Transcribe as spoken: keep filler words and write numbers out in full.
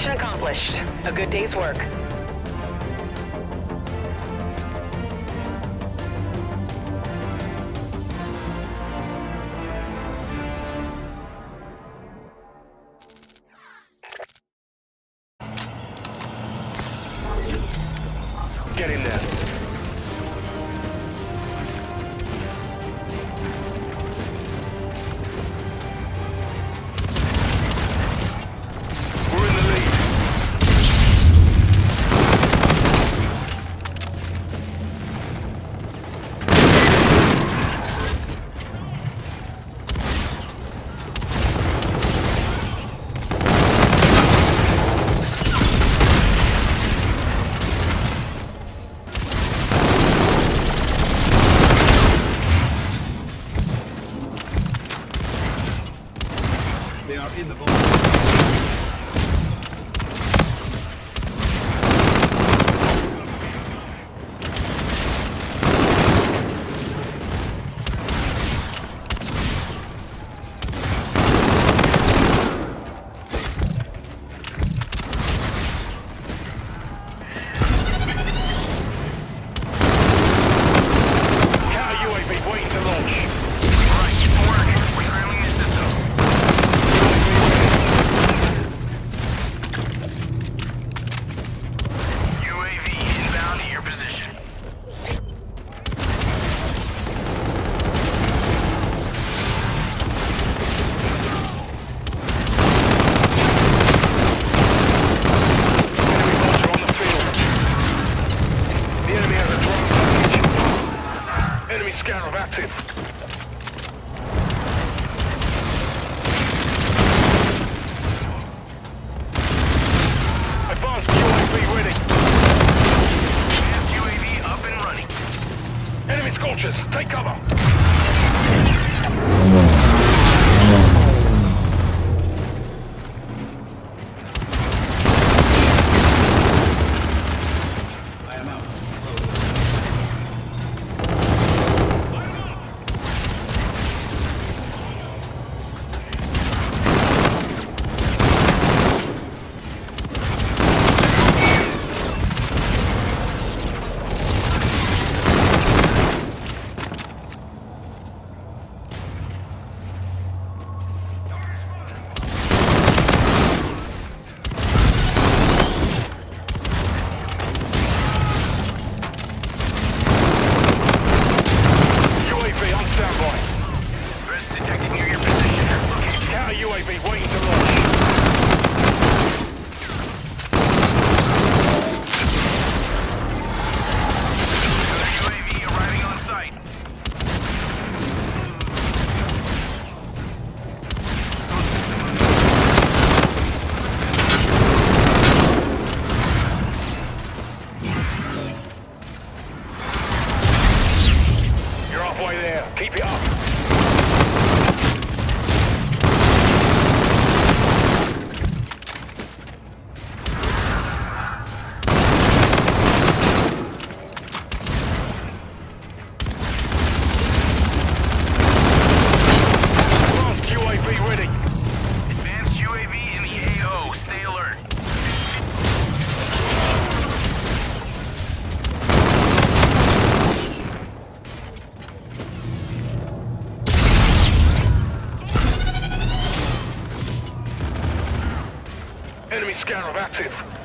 Mission accomplished. A good day's work. Get in there. We're in the lead. They are in the vault. Counter U A V waiting to launch. Alright, keep them working. We're trailing these systems. U A V inbound to your position. Enemy scarab active. Advanced U A V ready. Advanced U A V up and running. Enemy scorchers, take cover. I am out. Threats detected near your position. Location. Counter U A V waiting to launch. U A V arriving on site. You're halfway there. Keep it up. Advanced U A V ready. Advanced U A V in the A O. Stay alert. Enemy scarab active.